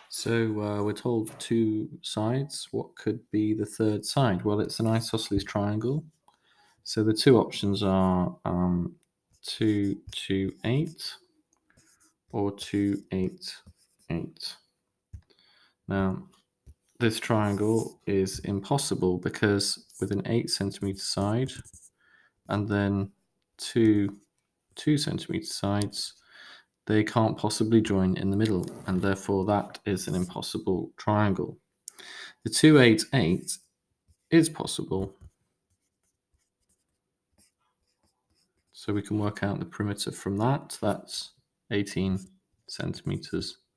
So we're told two sides. What could be the third side? Well, it's an isosceles triangle. So the two options are 2, 2, 8 or 2, 8, 8. Now, this triangle is impossible because with an 8 centimeter side and then two 2 centimeter sides, they can't possibly join in the middle, and therefore that is an impossible triangle. The 2, 8, 8 is possible, so we can work out the perimeter from that. That's 18 centimeters